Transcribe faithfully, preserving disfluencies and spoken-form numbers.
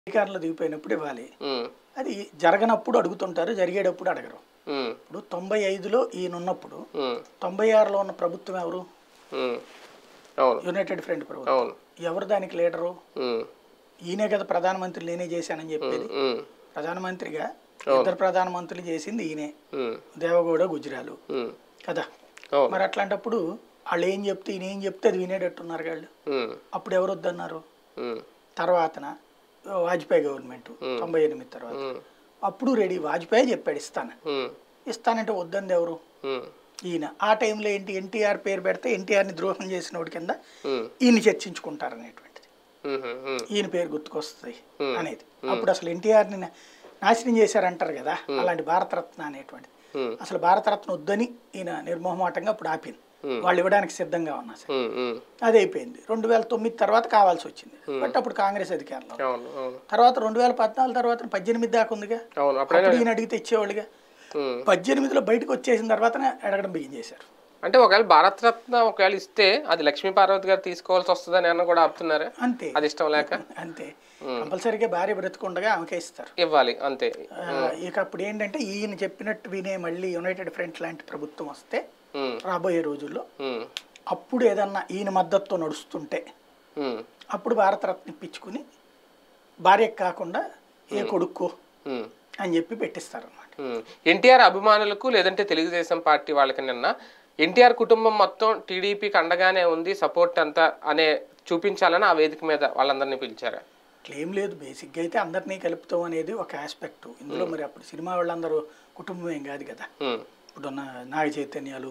అధికారంలో దిగిపోయినప్పుడు ఇవ్వాలి. అది జరగనప్పుడు అడుగుతుంటారు, జరిగేటప్పుడు అడగరు. ఇప్పుడు తొంభై ఐదులో ఈయన ఉన్నప్పుడు తొంభై ఆరులో ఉన్న ప్రభుత్వం ఎవరు? యునైటెడ్ ఫ్రంట్ ప్రభుత్వం. ఎవరు దానికి లీడరు? ఈయనే కదా ప్రధానమంత్రి నేనే చేశానని చెప్పేది. ప్రధానమంత్రిగా ఇద్దరు ప్రధానమంత్రులు చేసింది ఈయనే, దేవగౌడ గుజరాలు కదా. మరి అట్లాంటప్పుడు వాళ్ళు ఏం చెప్తే ఈయన ఏం చెప్తే అది వినేటట్టున్నారు వాళ్ళు. అప్పుడు ఎవరు వద్దన్నారు? తర్వాతన వాజ్పేయి గవర్నమెంట్ తొంభై ఎనిమిది తర్వాత అప్పుడు రెడీ, వాజ్పేయి చెప్పాడు ఇస్తాను ఇస్తానంటే వద్దంది ఎవరు? ఈయన. ఆ టైంలో ఏంటి, ఎన్టీఆర్ పేరు పెడితే ఎన్టీఆర్ని ద్రోహం చేసిన వాడి కింద ఈయన చర్చించుకుంటారు అనేటువంటిది, ఈయన పేరు గుర్తుకొస్తుంది అనేది. అప్పుడు అసలు ఎన్టీఆర్ని నాశనం చేశారంటారు కదా, అలాంటి భారతరత్న అనేటువంటిది. అసలు భారతరత్న వద్దని ఈయన నిర్మోహమాటంగా అప్పుడు ఆపింది, వాళ్ళు ఇవ్వడానికి సిద్ధంగా ఉన్నా సరే. అది అయిపోయింది. రెండు వేల తొమ్మిది తర్వాత కావాల్సి వచ్చింది, బట్ అప్పుడు కాంగ్రెస్ అధికారంలో. తర్వాత రెండు వేల పద్నాలుగు తర్వాత పద్దెనిమిది దాకా ఉందిగా, అప్పుడు ఈయన అడిగితే ఇచ్చేవాళ్ళుగా. పద్దెనిమిదిలో బయటకు వచ్చేసిన తర్వాత అడగడం బిగిన్ చేశారు. అంటే ఒకవేళ భారతరత్న ఒకవేళ ఇస్తే అది లక్ష్మీ పార్వతి గారు తీసుకోవాల్సి వస్తుందని అన్న కూడా ఆపుతున్నారు. అంతే, అది ఇష్టం లేక అంతే. కంపల్సరీగా భార్య బ్రతుకుండగా ఆమెకే ఇస్తారు, ఇవ్వాలి అంతే. ఇక అప్పుడు ఏంటంటే ఈయన చెప్పినట్టు వినే మళ్ళీ యునైటెడ్ ఫ్రంట్ లాంటి ప్రభుత్వం వస్తే రాబోయే రోజుల్లో అప్పుడు ఏదన్నా ఈయన మద్దతుతో నడుస్తుంటే అప్పుడు భారతరత్న ఇప్పించుకుని భార్యకు కాకుండా ఏ కొడుకు అని చెప్పి పెట్టిస్తారు అన్నమాట. ఎన్టీఆర్ అభిమానులకు లేదంటే తెలుగుదేశం పార్టీ వాళ్ళకి నిన్న ఎన్టీఆర్ కుటుంబం మొత్తం టీడీపీకి అండగానే ఉంది, సపోర్ట్ అంతా అనే చూపించాలని ఆ వేదిక మీద వాళ్ళందరినీ పిలిచారా? క్లెయిమ్ లేదు, బేసిక్గా అయితే అందరినీ కలుపుతాం అనేది ఒక ఆస్పెక్ట్ ఇందులో. మరి అప్పుడు సినిమా వాళ్ళందరూ కుటుంబం ఏం కాదు కదా. ఇప్పుడు నాగ చైతన్యాలు